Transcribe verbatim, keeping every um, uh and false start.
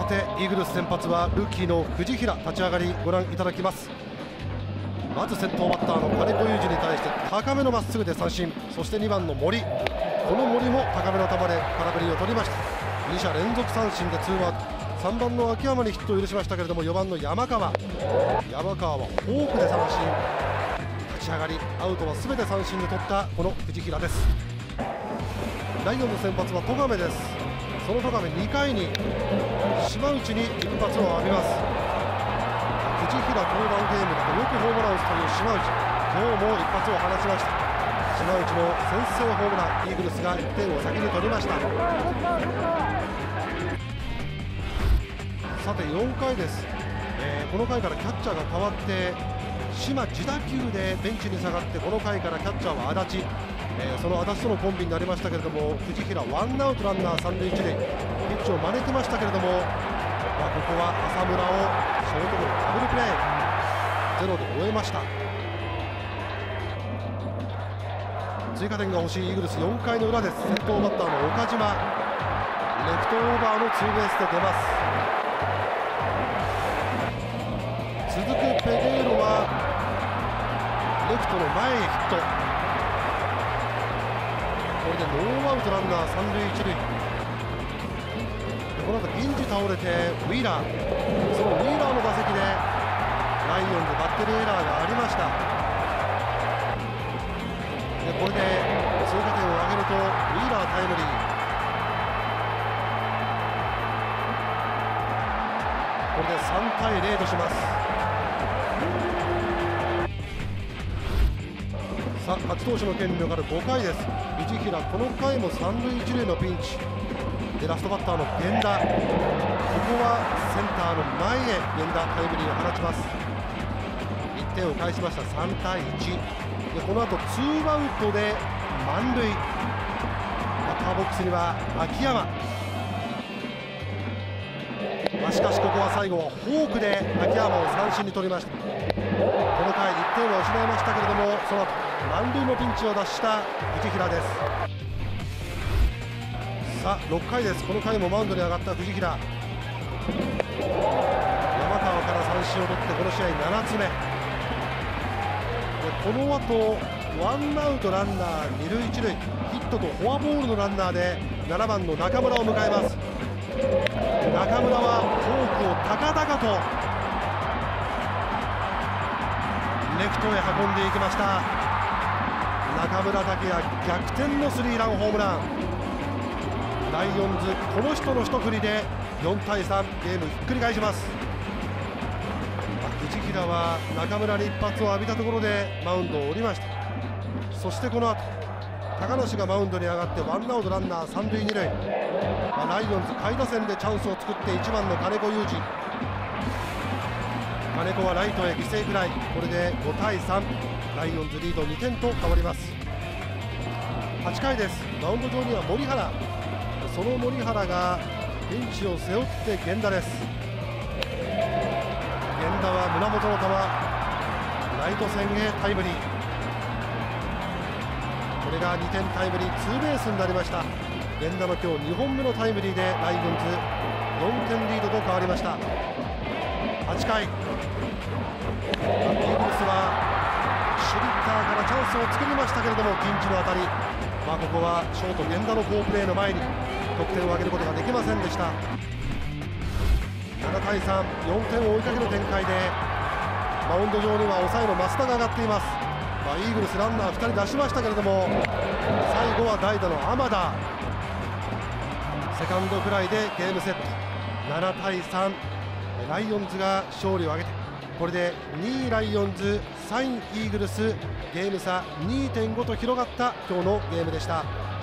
さてイーグルス先発はルーキーの藤平、立ち上がりご覧いただきます。まず先頭バッターの金子裕二に対して高めのまっすぐで三振、そしてにばんの森、この森も高めの球で空振りを取りました。に者連続三振でツーアウト。さんばんの秋山にヒットを許しましたけれども、よばんの山川山川はフォークで三振、立ち上がりアウトは全て三振で取ったこの藤平です。ライオンの先発は戸亀です。その戸亀にかいに島内に一発を浴びます。藤平登板ゲームだとよくホームランを打つという島内、今日も一発を放ちました。島内の先制ホームラン、イーグルスがいってんを先に取りました。さてよんかいです、えー、この回からキャッチャーが変わって島自打球でベンチに下がって、この回からキャッチャーは足立、えー、その足立とのコンビになりましたけれども、藤平ワンアウトランナー三塁一塁、ピッチを招きましたけれども、まあ、ここは浅村をショートゴロダブルプレーゼロで終えました。追加点が欲しいイーグルスよんかいの裏です。先頭バッターの岡島、レフトオーバーのツーベースで出ます。続くペゲーロはレフトの前へヒット、これでノーアウトランナー三塁一塁。この後銀次倒れてウィーラー、そのウィーラーの打席でライオンズバッテリーエラーがありました。でこれで追加点を挙げるとウィーラータイムリー、これでさんたいゼロとします。さあ勝ち投手の権利のかかるごかいです。藤平、この回も三塁一塁のピンチでラストバッターの源田、ここはセンターの前へ源田タイムリーを放ちます。いってんを返しました。さんたいいちでこの後ツーアウトで満塁、バッターボックスには秋山、まあ、しかしここは最後はフォークで秋山を三振に取りました。この回いってんは失いましたけれども、その後満塁のピンチを脱した藤平です。さあろっかいです。この回もマウンドに上がった藤平、山川から三振を取ってこの試合ななつめで、この後ワンアウトランナー二塁一塁、ヒットとフォアボールのランナーでななばんの中村を迎えます。中村はフォークを高々とレフトへ運んでいきました。中村拓也逆転のスリーランホームラン、ライオンズこの人の一振りでよんたいさん、ゲームひっくり返します。藤平は中村に一発を浴びたところでマウンドを降りました。そしてこの後高梨がマウンドに上がってワンアウトランナー三塁二塁、まあ、ライオンズ下位打線でチャンスを作っていちばんの金子裕二、金子はライトへ犠牲フライ、これでごたいさん、ライオンズリードにてんと変わります。はちかいです。マウンド上には森原、その森原がピンチを背負って源田です。源田は胸元の球、ライト線へタイムリー、これがにてんタイムリーツーベースになりました。源田の今日にほんめのタイムリーでライオンズよんてんリードと変わりました。はちかいイーグルスはシュリッターからチャンスを作りましたけれども、ピンチの当たり、まあ、ここはショート源田の好プレーの前に得点を挙げることができませんでした。ななたいさん、よんてんを追いかける展開でマウンド上には抑えの増田が上がっています。まあ、イーグルスランナーふたり出しましたけれども、最後は代打の天田、セカンドフライでゲームセット、ななたいさん、ライオンズが勝利を挙げて、これでにいライオンズ、さんいイーグルス、ゲーム差 にてんご と広がった今日のゲームでした。